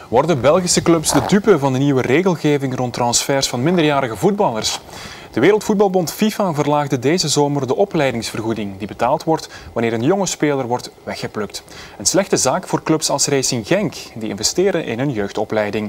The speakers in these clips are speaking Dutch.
Worden Belgische clubs de dupe van de nieuwe regelgeving rond transfers van minderjarige voetballers? De Wereldvoetbalbond FIFA verlaagde deze zomer de opleidingsvergoeding die betaald wordt wanneer een jonge speler wordt weggeplukt. Een slechte zaak voor clubs als Racing Genk, die investeren in hun jeugdopleiding.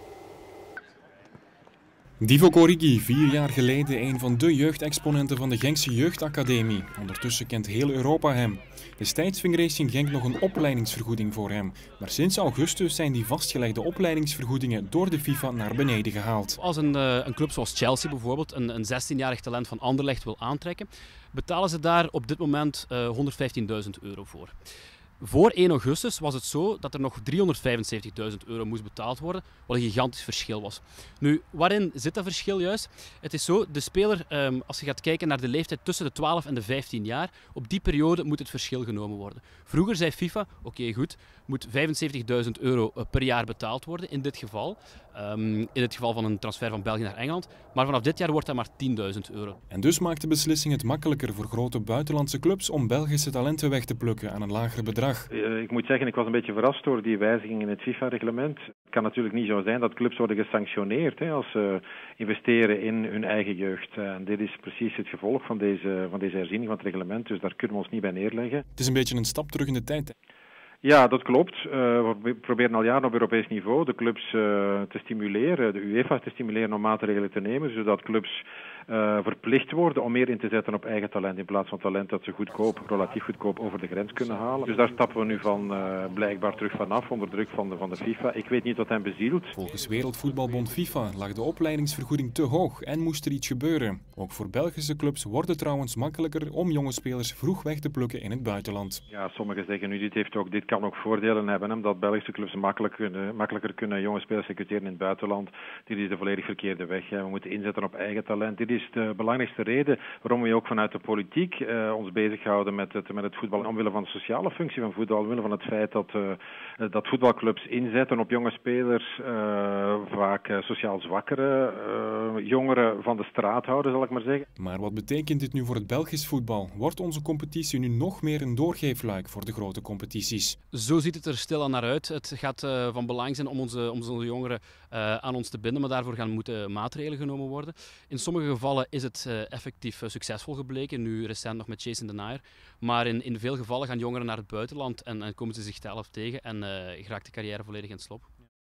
Divock Origi, 4 jaar geleden een van de jeugdexponenten van de Genkse Jeugdacademie. Ondertussen kent heel Europa hem. Destijds ving Racing Genk nog een opleidingsvergoeding voor hem. Maar sinds augustus zijn die vastgelegde opleidingsvergoedingen door de FIFA naar beneden gehaald. Als een club zoals Chelsea bijvoorbeeld een 16-jarig talent van Anderlecht wil aantrekken, betalen ze daar op dit moment €115.000 voor. Voor 1 augustus was het zo dat er nog €375.000 moest betaald worden, wat een gigantisch verschil was. Nu, waarin zit dat verschil juist? Het is zo, de speler, als je gaat kijken naar de leeftijd tussen de 12 en de 15 jaar, op die periode moet het verschil genomen worden. Vroeger zei FIFA, oké, goed, moet €75.000 per jaar betaald worden in dit geval. In het geval van een transfer van België naar Engeland. Maar vanaf dit jaar wordt dat maar €10.000. En dus maakt de beslissing het makkelijker voor grote buitenlandse clubs om Belgische talenten weg te plukken aan een lager bedrag. Ik moet zeggen, ik was een beetje verrast door die wijziging in het FIFA-reglement. Het kan natuurlijk niet zo zijn dat clubs worden gesanctioneerd als ze investeren in hun eigen jeugd. En dit is precies het gevolg van deze herziening van het reglement, dus daar kunnen we ons niet bij neerleggen. Het is een beetje een stap terug in de tijd. Ja, dat klopt. We proberen al jaren op Europees niveau de clubs te stimuleren, de UEFA te stimuleren om maatregelen te nemen, zodat clubs verplicht worden om meer in te zetten op eigen talent, in plaats van talent dat ze relatief goedkoop over de grens kunnen halen. Dus daar stappen we nu blijkbaar terug vanaf, onder druk van de FIFA. Ik weet niet wat hen bezielt. Volgens Wereldvoetbalbond FIFA lag de opleidingsvergoeding te hoog en moest er iets gebeuren. Ook voor Belgische clubs wordt het trouwens makkelijker om jonge spelers vroeg weg te plukken in het buitenland. Ja, sommigen zeggen nu, dit kan ook voordelen hebben, omdat Belgische clubs makkelijker kunnen jonge spelers recruteren in het buitenland. Dit is de volledig verkeerde weg. We moeten inzetten op eigen talent. Dit is de belangrijkste reden waarom we ook vanuit de politiek ons bezighouden met het voetbal. Omwille van de sociale functie van voetbal, omwille van het feit dat voetbalclubs inzetten op jonge spelers, vaak sociaal zwakkere jongeren van de straat houden, zal ik maar zeggen. Maar wat betekent dit nu voor het Belgisch voetbal? Wordt onze competitie nu nog meer een doorgeefluik voor de grote competities? Zo ziet het er stilaan naar uit. Het gaat van belang zijn om onze jongeren aan ons te binden, maar daarvoor gaan moeten maatregelen genomen worden. In sommige gevallen is het effectief succesvol gebleken, nu recent nog met Jason Denayer. Maar in veel gevallen gaan jongeren naar het buitenland en komen ze zichzelf tegen en geraakt de carrière volledig in het slop.